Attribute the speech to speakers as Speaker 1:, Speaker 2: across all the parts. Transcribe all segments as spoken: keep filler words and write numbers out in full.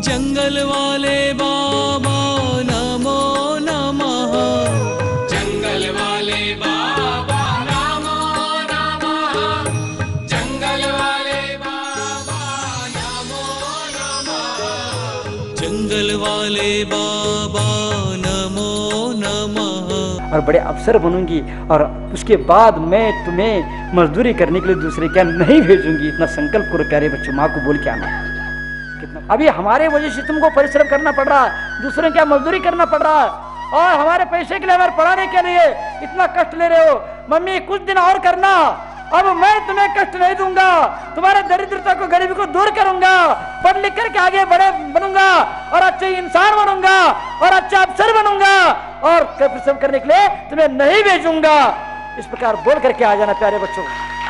Speaker 1: जंगल वाले बाबा नमो नमः,
Speaker 2: जंगल वाले बाबा नमो नमः, जंगल वाले बाबा नमो नमः,
Speaker 1: जंगल वाले बाबा नमो नमः।
Speaker 3: और बड़े अफसर बनूंगी और उसके बाद मैं तुम्हें मजदूरी करने के लिए दूसरे क्या नहीं भेजूंगी। इतना संकल्प करो प्यारे बच्चों, माँ को बोल के आना। कितना अभी हमारे वजह से तुमको परिश्रम करना पड़ रहा है, दूसरे क्या मजदूरी करना पड़ रहा है, और हमारे पैसे के लिए, हमारे पढ़ाने के लिए इतना कष्ट ले रहे हो। मम्मी कुछ दिन और करना, अब मैं तुम्हें कष्ट नहीं दूंगा, तुम्हारे दरिद्रता को, गरीबी को दूर करूंगा, पढ़ लिख करके आगे बड़े बनूंगा और अच्छे इंसान बनूंगा और अच्छा अफसर बनूंगा और परिश्रम करने के लिए तुम्हें नहीं भेजूंगा। इस प्रकार बोल करके आ जाना प्यारे बच्चों।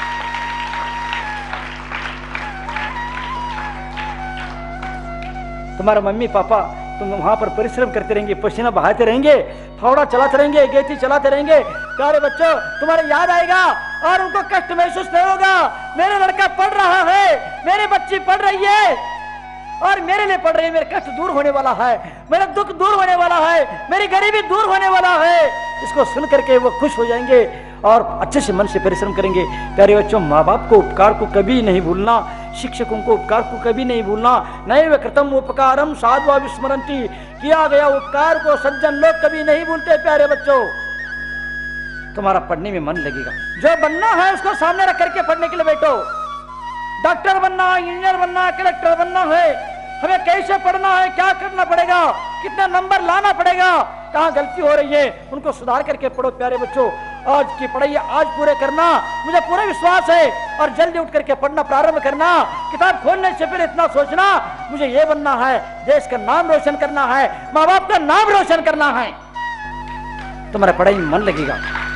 Speaker 3: तुम्हारे मम्मी पापा तुम वहां पर परिश्रम करते रहेंगे, पसीना बहाते रहेंगे, फावड़ा चलाते रहेंगे, गेती चलाते रहेंगे। प्यारे बच्चों तुम्हारे याद आएगा और उनको कष्ट महसूस नहीं होगा। मेरा लड़का पढ़ रहा है, मेरी बच्ची पढ़ रही है और मेरे लिए पढ़ रही है, मेरा कष्ट दूर होने वाला है, मेरा दुख दूर होने वाला है, मेरी गरीबी दूर होने वाला है। इसको सुन करके वो खुश हो जाएंगे और अच्छे से मन से परिश्रम करेंगे। प्यारे बच्चों माँ बाप को उपकार को कभी नहीं भूलना, शिक्षकों को उपकार को कभी नहीं भूलना। नैव कृतम उपकारम साधवा विस्मरन्ति, किया गया उपकार को सज्जन लोग कभी नहीं भूलते। प्यारे बच्चों तुम्हारा पढ़ने में मन लगेगा, जो बनना है उसको सामने रख करके पढ़ने के लिए बैठो। डॉक्टर बनना, इंजीनियर बनना, कलेक्टर बनना है, हमें कैसे पढ़ना है, क्या करना पड़ेगा, कितना नंबर लाना पड़ेगा, कहाँ गलती हो रही है उनको सुधार करके पढ़ो। प्यारे बच्चों आज की पढ़ाई आज पूरे करना, मुझे पूरा विश्वास है, और जल्दी उठ करके पढ़ना प्रारंभ करना। किताब खोलने से पहले इतना सोचना मुझे ये बनना है, देश का नाम रोशन करना है, माँ बाप का नाम रोशन करना है, तुम्हारा पढ़ाई में मन लगेगा।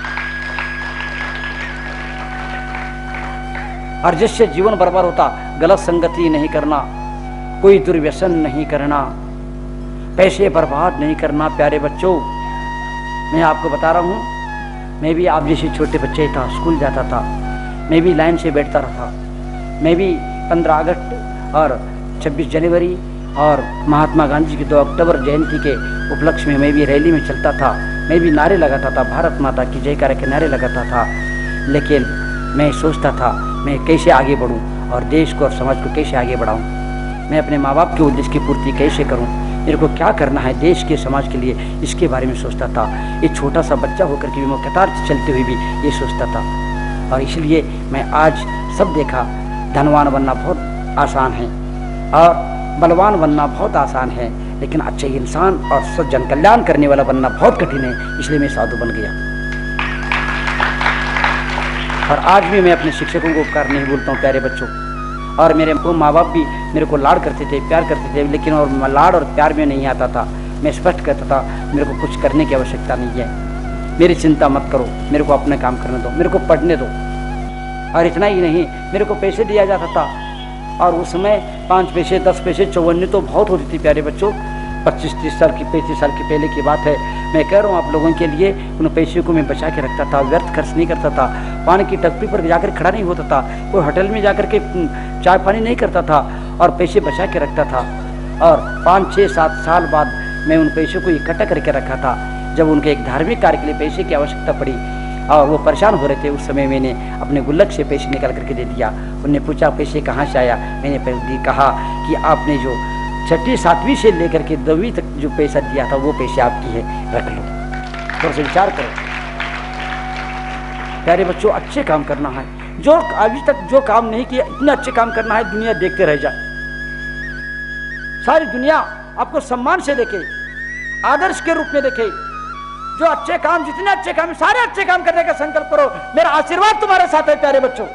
Speaker 3: और जिससे जीवन बर्बाद होता, गलत संगति नहीं करना, कोई दुर्व्यसन नहीं करना, पैसे बर्बाद नहीं करना। प्यारे बच्चों मैं आपको बता रहा हूँ, मैं भी आप जैसे छोटे बच्चे था, स्कूल जाता था, मैं भी लाइन से बैठता रहा, मैं भी पंद्रह अगस्त और छब्बीस जनवरी और महात्मा गांधी की दो अक्टूबर जयंती के उपलक्ष्य में मैं भी रैली में चलता था, मैं भी नारे लगाता था, भारत माता की जयकार के नारे लगाता था। लेकिन मैं सोचता था मैं कैसे आगे बढ़ूं और देश को और समाज को कैसे आगे बढ़ाऊं, मैं अपने माँ बाप के उद्देश्य की पूर्ति कैसे करूं, मेरे को क्या करना है देश के समाज के लिए, इसके बारे में सोचता था। ये छोटा सा बच्चा होकर के भी मैं कतार चलते हुए भी ये सोचता था। और इसलिए मैं आज सब देखा, धनवान बनना बहुत आसान है और बलवान बनना बहुत आसान है, लेकिन अच्छे इंसान और सब जन कल्याण करने वाला बनना बहुत कठिन है। इसलिए मैं साधु बन गया। और आज भी मैं अपने शिक्षकों को उपकार नहीं भूलता हूँ प्यारे बच्चों। और मेरे को माँ बाप भी मेरे को लाड़ करते थे, प्यार करते थे, लेकिन और लाड़ और प्यार में नहीं आता था। मैं स्पष्ट कहता था मेरे को कुछ करने की आवश्यकता नहीं है, मेरी चिंता मत करो, मेरे को अपने काम करने दो, मेरे को पढ़ने दो। और इतना ही नहीं, मेरे को पैसे दिया जाता था, और उस समय पाँच पैसे, दस पैसे, चौवन्नी तो बहुत होती थी प्यारे बच्चों। पच्चीस तीस साल की, पैंतीस साल की पहले की बात है। मैं कह रहा हूँ आप लोगों के लिए, उन पैसे को मैं बचा के रखता था, व्यर्थ खर्च नहीं करता था, पानी की टप्पी पर जाकर खड़ा नहीं होता था, कोई होटल में जाकर के चाय पानी नहीं करता था, और पैसे बचा के रखता था। और पाँच छः सात साल बाद मैं उन पैसों को इकट्ठा करके रखा था। जब उनके एक धार्मिक कार्य के लिए पैसे की आवश्यकता पड़ी और वो परेशान हो रहे थे, उस समय मैंने अपने गुल्लक से पैसे निकाल करके दे दिया। उनने पूछा पैसे कहाँ से आया, मैंने कहा कि आपने जो छठी सातवीं से लेकर के दसवीं तक जो पैसा दिया था वो पैसे आपकी है, रख लो, थोड़ा सा विचार करो। प्यारे बच्चों अच्छे काम करना है, जो अभी तक जो काम नहीं किया इतने अच्छे काम करना है, दुनिया देखते रह जाए, सारी दुनिया आपको सम्मान से देखे, आदर्श के रूप में देखे। जो अच्छे काम, जितने अच्छे काम, सारे अच्छे काम करने का संकल्प करो। मेरा आशीर्वाद तुम्हारे साथ है प्यारे बच्चों।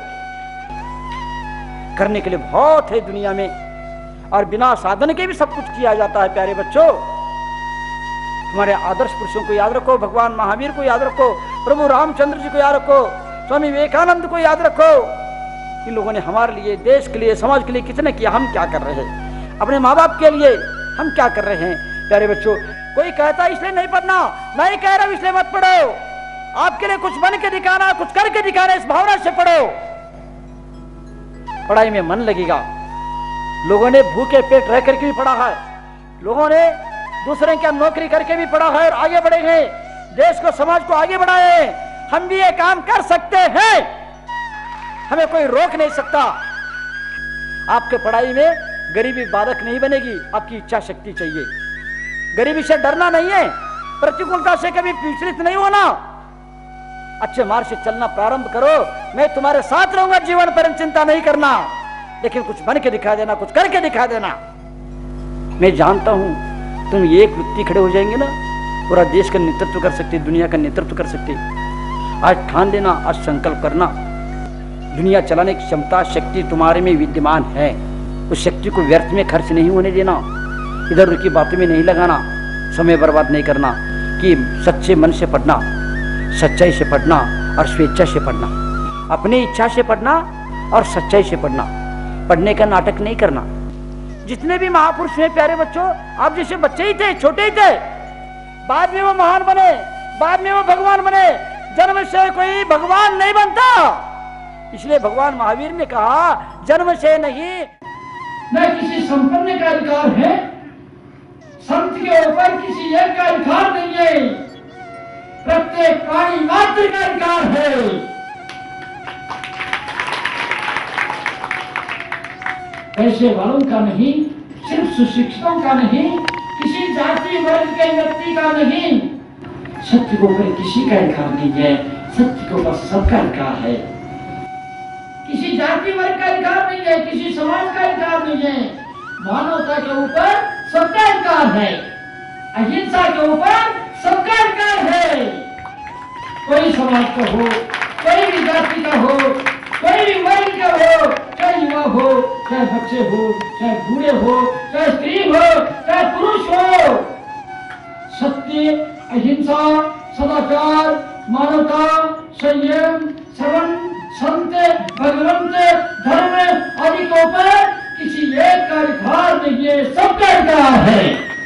Speaker 3: करने के लिए बहुत है दुनिया में, और बिना साधन के भी सब कुछ किया जाता है प्यारे बच्चों। तुम्हारे आदर्श पुरुषों को याद रखो, भगवान महावीर को याद रखो, प्रभु रामचंद्र जी को याद रखो, स्वामी विवेकानंद को याद रखो। इन लोगों ने हमारे लिए, देश के लिए, समाज के लिए कितने किया। हम क्या कर रहे हैं अपने माँ बाप के लिए, हम क्या कर रहे हैं प्यारे बच्चों। कोई कहता इसलिए नहीं पढ़ना, नहीं कह रहा इसलिए मत पढ़ो। आपके लिए कुछ बन के दिखाना, कुछ करके दिखाना, इस भावना से पढ़ो, पढ़ाई में मन लगेगा। लोगों ने भूखे पेट रह करके भी पढ़ा है, लोगों ने दूसरे क्या नौकरी करके भी पढ़ा है और आगे बढ़े हैं, देश को समाज को आगे बढ़ाए हैं। हम भी ये काम कर सकते हैं, हमें कोई रोक नहीं सकता। आपके पढ़ाई में गरीबी बाधक नहीं बनेगी, आपकी इच्छा शक्ति चाहिए। गरीबी से डरना नहीं है, प्रतिकूलता से कभी विचलित नहीं होना, अच्छे मार्ग से चलना प्रारंभ करो। मैं तुम्हारे साथ रहूंगा जीवन पर, चिंता नहीं करना, लेकिन कुछ बन के दिखा देना, कुछ करके दिखा देना। मैं जानता हूं तुम एक व्यक्ति खड़े हो जाएंगे ना, पूरा देश का नेतृत्व कर सकते, दुनिया का नेतृत्व कर सकते। आज ठान लेना, आज संकल्प करना, दुनिया चलाने की क्षमता शक्ति तुम्हारे में विद्यमान है। उस शक्ति को व्यर्थ में खर्च नहीं होने देना, इधर उधर की बातों में नहीं लगाना, समय बर्बाद नहीं करना। कि सच्चे मन से पढ़ना, सच्चाई से पढ़ना और स्वेच्छा से पढ़ना, अपनी इच्छा से पढ़ना और सच्चाई से पढ़ना, पढ़ने का नाटक नहीं करना। जितने भी महापुरुष हैं प्यारे बच्चों, आप जैसे बच्चे ही थे, छोटे ही थे, बाद में वो महान बने, बाद में वो भगवान बने। जन्म से कोई भगवान नहीं बनता, इसलिए भगवान महावीर ने कहा जन्म से नहीं।
Speaker 4: न किसी संपन्न का अधिकार है, संत के ऊपर किसी एक का अधिकार नहीं है, प्रत्येक प्राणी मात्र का अधिकार है। पैसे वालों का नहीं, सिर्फ सुशिक्षितों का नहीं, किसी जाति वर्ग के व्यक्ति का नहीं। सत्य के ऊपर किसी का अधिकार नहीं है, सत्य के ऊपर सबका अधिकार है। किसी जाति वर्ग का अधिकार नहीं है, किसी समाज का अधिकार नहीं है, मानवता के ऊपर सबका अधिकार है, अहिंसा के ऊपर सबका अधिकार है। कोई समाज का हो, कोई भी जाति का हो, कोई भी वर्ग का हो, चाहे युवा हो, चाहे बच्चे हो, चाहे बूढ़े हो, चाहे स्त्री हो, चाहे पुरुष हो, सत्य, अहिंसा, सदाचार, मानवता, संयम, श्रवण, संत, भगवंत, धर्म आदि के ऊपर किसी एक का अधिकार नहीं है, सबका अधिकार है।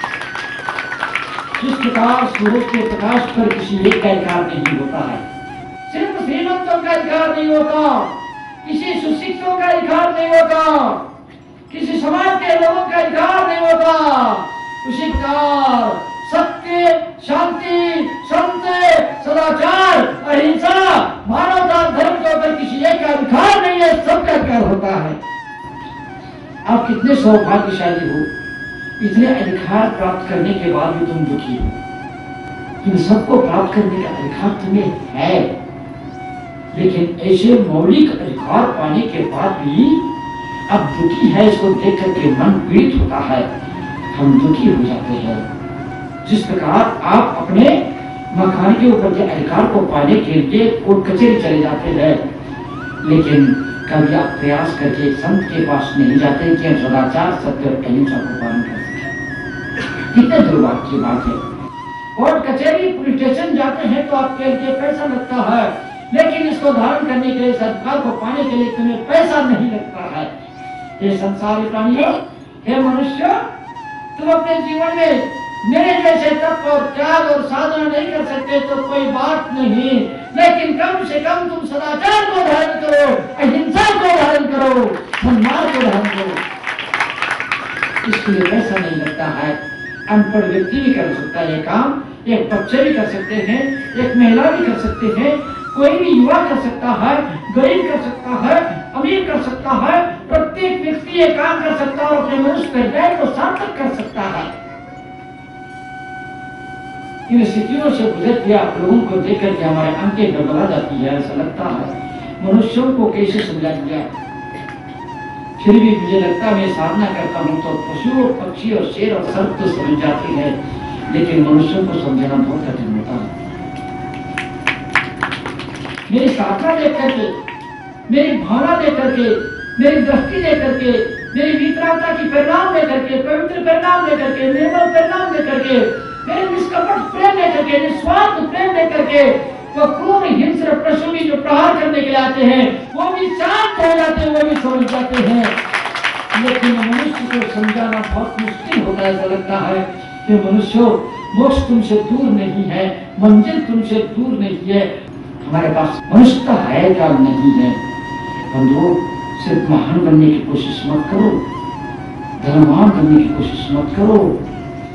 Speaker 4: जिस प्रकार सूरज के प्रकाश पर किसी एक का अधिकार नहीं होता है, सिर्फ श्रीमंतों का अधिकार नहीं होता, किसी सुशिक्षितों का अधिकार नहीं होता, किसी समाज के लोगों का अधिकार नहीं होता, उसी प्रकार सत्य, शांति, संत, सदाचार, अहिंसा, मानवता, धर्म के ऊपर किसी एक का अधिकार नहीं है, सबका अधिकार होता है। आप कितने सौभाग्यशाली हो, इतने अधिकार प्राप्त करने के बाद भी तुम दुखी हो। इन सबको प्राप्त करने का अधिकार तुम्हें है, लेकिन ऐसे मौलिक अधिकार पाने के बाद भी अब दुखी है, इसको देख करके मन पीड़ित होता है, हम दुखी हो जाते हैं। जिस प्रकार आप अपने मकान के ऊपर के अधिकार को पाने के लिए कोर्ट कचहरी चले जाते हैं, लेकिन कभी आप प्रयास करके संत के पास नहीं जाते कि सदाचार, सत्य और अहिंसा को पालन कर सके। कितने दुर्भाग्य की बात है। कोर्ट कचहरी, पुलिस स्टेशन जाते हैं तो आपके लिए पैसा लगता है, लेकिन इसको धारण करने के लिए, सरकार को पाने के लिए तुम्हें पैसा नहीं लगता है। ये संसारी प्राणियों, हे मनुष्य, तुम अपने जीवन में मेरे जैसे तप और त्याग और साधना नहीं कर सकते तो कोई बात नहीं, लेकिन कम से कम तुम सदाचार को धारण करो, अहिंसा को धारण करो, सम्मान को धारण करो। इसके लिए पैसा नहीं लगता है। अनपढ़ व्यक्ति भी कर सकता है ये काम, एक बच्चे भी कर सकते हैं, एक महिला भी कर सकते हैं, कोई भी युवा कर सकता है, गरीब कर सकता है, अमीर कर सकता है, प्रत्येक व्यक्ति ये काम कर सकता है और अपने मनुष्य पर को सार्थक कर सकता है। इन स्थितियों से गुजरते आप लोगों को देख करके हमारे आंखें गड़बड़ा जाती है, ऐसा लगता है मनुष्यों को कैसे समझा दिया। फिर भी मुझे लगता है मैं साधना करता हूँ तो पशु और पक्षी और शेर और सर्प तो समझ जाते हैं, लेकिन मनुष्यों को समझाना बहुत कठिन होता है। मेरी साधना देख करके, मेरी भावना देख करके, मेरी दृष्टि देख करके, मेरी वितरागता की परिणाम देख करके, पवित्र परिणाम देख करके, निर्मल परिणाम देख करके, मेरे निष्कपट प्रेम देख करके, निस्वार्थ प्रेम देख करके, वो क्रूर हिंस्र पशु भी जो प्रहार करने के लिए आते हैं वो भी शांत हो जाते हैं, वो भी समझ जाते हैं। लेकिन मनुष्य को समझाना बहुत मुश्किल होता है। ऐसा लगता है कि मनुष्यों, मोक्ष तुमसे दूर नहीं है, मंजिल तुमसे दूर नहीं है। हमारे पास मनुष्यता है क्या नहीं है। बंधुओं, सिर्फ महान बनने की कोशिश मत करो, धर्मवान बनने की कोशिश मत करो,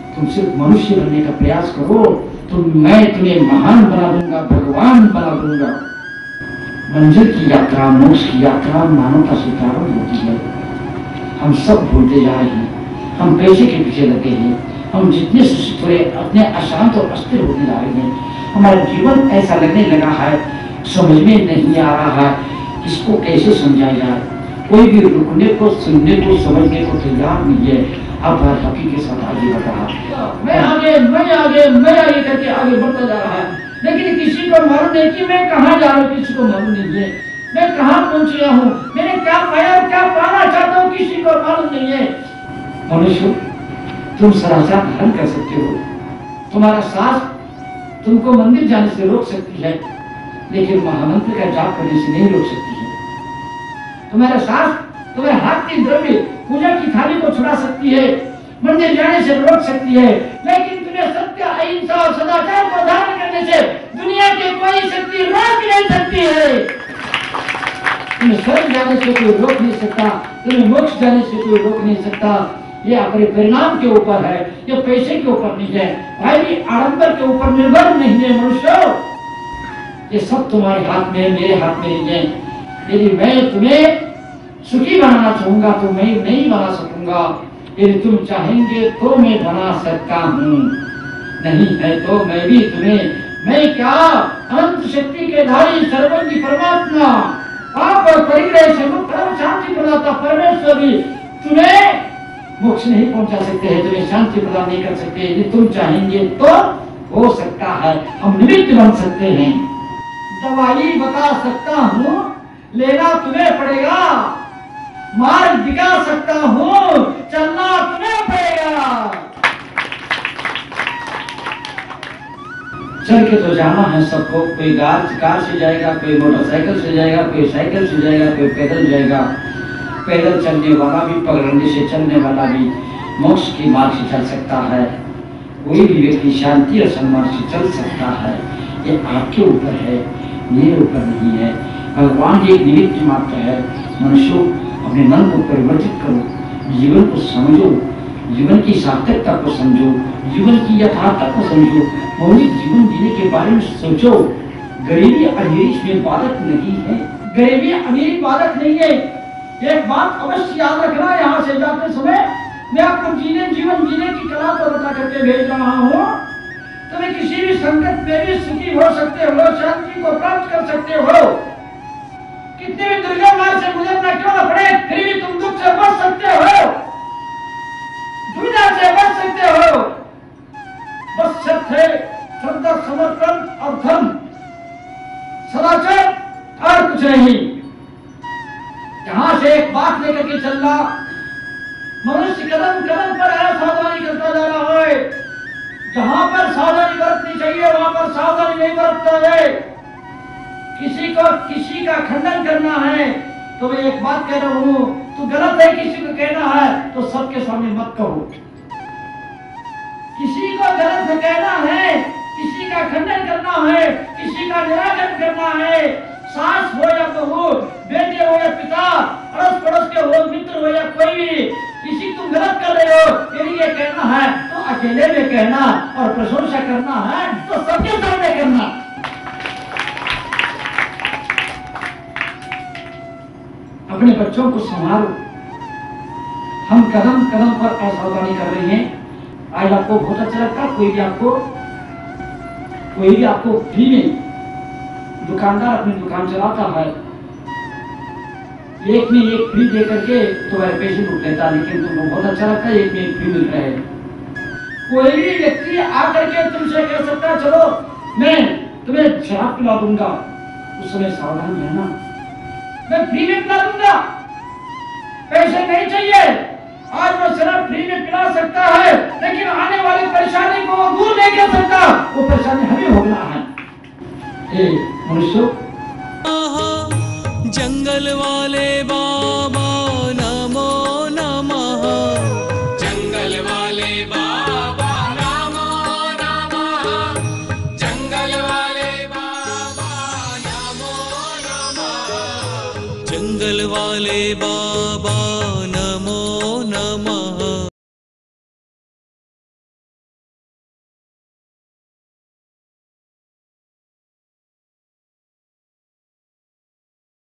Speaker 4: तुम सिर्फ मनुष्य बनने का प्रयास करो तो मैं तुम्हें महान बना दूंगा, भगवान बना दूंगा। मंजिल की यात्रा, मोक्ष की यात्रा मानवता से प्रारंभ होती है। हम सब भूलते जा रहे हैं, हम पैसे के पीछे लगे हैं, हम जितने सुशिक्षित हुए अपने अशांत और अस्थिर होते जा रहे हैं। हमारा जीवन ऐसा लगने लगा है, समझ में नहीं आ रहा है इसको कैसे समझाया जाए। कोई भी रुकने को, सुनने को, समझने को तैयार नहीं है। अब हर हकी के साथ आगे बढ़ रहा है, मैं आगे मैं आगे मैं आगे करके आगे बढ़ता जा रहा है, लेकिन किसी को मालूम नहीं कि मैं कहाँ जा रहा हूँ। किसी को मालूम नहीं है मैं कहाँ पहुँच गया हूँ, मैंने क्या पाया और क्या पाना चाहता हूँ, किसी को मालूम नहीं है। मनुष्य, तुम सरासर धारण कर सकते हो, तुम्हारा सांस तुमको मंदिर जाने से रोक सकती है, लेकिन महामंत्र का जाप करने से नहीं रोक सकती है। तुम्हारा सांस तुम्हें हाथ की द्रव्य पूजा की थाली को छुड़ा सकती है, मंदिर जाने से रोक सकती है, लेकिन तुम्हें सत्य, अहिंसा और सदाचार को धारण करने से दुनिया की कोई शक्ति रोक नहीं सकती है। तुम्हें स्वर्ग जाने से कोई रोक नहीं सकता, तुम्हें मोक्ष जाने से कोई रोक नहीं सकता। ये अपने परिणाम के ऊपर है, ये पैसे के ऊपर नहीं है, भाई भी आडंबर के ऊपर निर्भर नहीं है। मनुष्य, ये सब तुम्हारे हाथ में, मेरे हाथ में नहीं है। यदि मैं तुम्हें सुखी बनाना चाहूंगा तो मैं नहीं बना सकूंगा, यदि तुम चाहेंगे तो मैं बना सकता हूँ, नहीं है तो मैं भी तुम्हें, मैं क्या अनंत शक्ति के धारी सर्वज्ञ परमात्मा, पाप और परिग्रह से मुक्त और शांति प्रदाता परमेश्वर भी तुम्हें मोक्ष नहीं पहुंचा सकते हैं, तुम्हें शांति प्रदान नहीं कर सकते। यदि तुम चाहेंगे तो हो सकता है, हम निमित्त बन सकते हैं। दवाई बता सकता हूँ, लेना तुम्हें पड़ेगा, मार्ग दिखा सकता हूँ, चलना तुम्हें पड़ेगा। चल के तो जाना है सबको, कोई कार कार से जाएगा, कोई मोटरसाइकिल से जाएगा, कोई साइकिल से जाएगा, कोई पैदल जाएगा। पैदल चलने वाला भी, पगडंडी से चलने वाला भी मोक्ष के मार्ग से चल सकता है। कोई भी व्यक्ति शांति और सम्मान से चल सकता है। ये आपके ऊपर है, मेरे ऊपर नहीं है। भगवान जी एक निमित्त मात्र है। मनुष्यों, अपने मन को परिवर्तित करो, जीवन को समझो, जीवन की सार्थकता को समझो, जीवन की यथार्थता को समझो, मौलिक जीवन जीने के बारे में सोचो। गरीबी अमीरी इसमें बाधक नहीं है, गरीबी अमीरी बाधक नहीं है। एक बात अवश्य याद रखना, यहाँ से जाते समय मैं आपको जीने जीवन जीने की कला को बता करके भेज रहा हूँ। तुम्हें किसी भी संकट में भी सुखी हो सकते हो, शांति को प्राप्त कर सकते हो। कितने भी दुर्गम मार्ग से गुजरना क्यों न पड़े, फिर भी तुम दुख से बच सकते हो, दुविधा से बच सकते हो। बस शर्त है श्रद्धा, समर्पण और धर्म, सदाचार और कुछ नहीं। यहां से एक बात लेकर के चलना, मनुष्य कदम कदम पर सावधानी करता जा रहा है। जहां पर सावधानी बरतनी चाहिए वहां पर सावधानी नहीं बरतता है। किसी को किसी का खंडन करना है तो मैं एक बात कह रहा हूं, तो गलत है किसी को कहना है तो सबके सामने मत कहो। किसी को गलत कहना है, किसी का खंडन करना है, किसी का निराकरण करना है, सास हो या बहू, बेटे हो या पिता, अड़ोस पड़ोस के हो, मित्र हो या कोई भी, किसी तुम गलत कर रहे हो, यदि ये कहना है तो अकेले में कहना, और प्रशंसा करना है तो सबके सामने करना। अपने बच्चों को संभालो। हम कदम कदम पर असावधानी कर रहे हैं। आज आपको बहुत अच्छा लगता, कोई भी आपको कोई भी आपको फ्री में, दुकानदार अपनी दुकान चलाता है, एक में एक फ्री दे करके तुम्हारे पैसे लूट लेता, लेकिन तुमको बहुत अच्छा लगता है एक में एक फ्री मिल रहा है। कोई भी व्यक्ति आकर के तुमसे कह सकता है चलो मैं तुम्हें शराब पिला दूंगा, उस समय सावधान रहना, मैं फ्री में पिला दूंगा, पैसे नहीं चाहिए। आज वो शराब फ्री में पिला सकता है, लेकिन आने वाली परेशानी को वो दूर नहीं कर सकता, वो परेशानी हमें भोगना है। ए मनुष्य,
Speaker 1: जंगल वाले बा